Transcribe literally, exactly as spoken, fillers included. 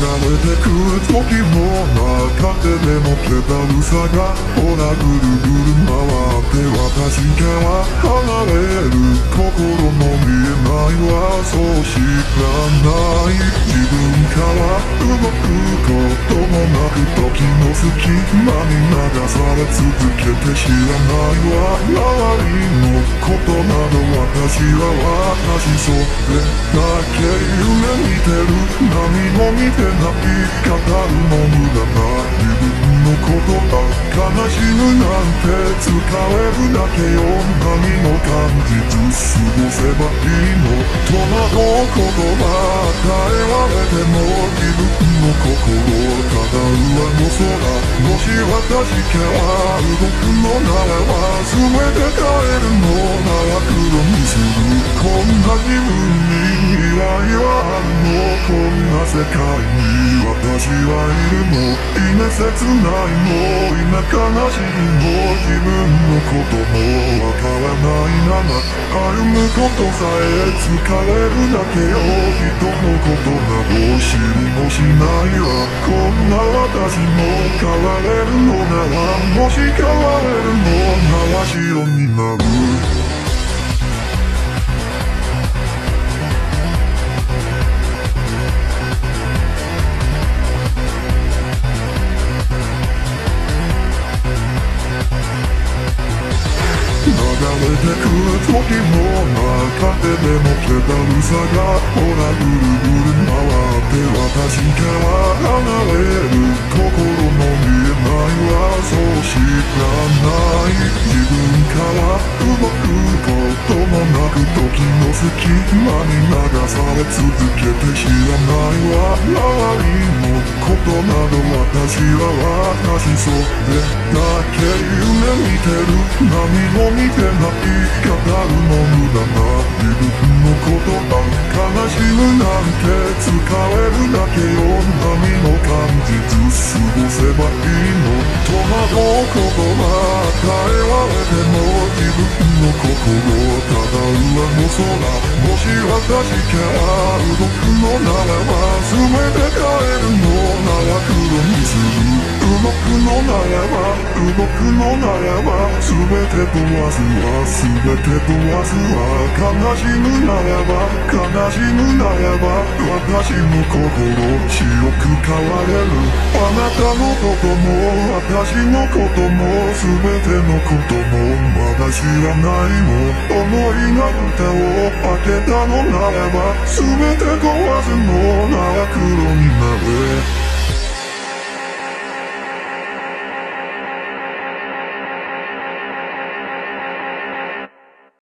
れてく時も中ででもけたるさがほらぐるぐる回って私から離れる心も見えないわそう知らない自分から動くこともなく時の隙間に流され続けて知らないわ周りのことなど私は私それだけ夢見てる何も見てない語るも無駄な自分のことだ悲しむなんて疲れるだけよ何も感じず過ごせばいいの戸惑う言葉与えられても自分の心ただ上の空もし私から動くのならば全て変えるのなら黒にするこんな自分に未来はあるのこんな世界に私はいるの今切ないの今悲しいの自分のこともわからないまま歩むことさえ疲れるだけよ人のことなど知りもしないわこんな私も変われるのならもし変われるのなら白になる流れてく時も中ででもけたるさがほらぐるぐる回って私から離れる心も見えないわそう知らない自分から動くこともなく時の隙間に流され続けて知らないわ周りのことなど私は私それだけ夢見てる何も見てない語るも無駄な自分のことだ悲しむなんて疲れるだけよ何も感じず過ごせばいいの戸惑う言葉与えられても自分の心ただ上の空もし私から動くのならば全て変えるのなら黒にする動くのならば動くのならば全て問わずは全て問わずは悲しむならば悲しむならば私の心白く変われるあなたのことも私のことも全てのこともまだ知らないの思いが蓋を開けたのならば全て壊すのなら黒になれ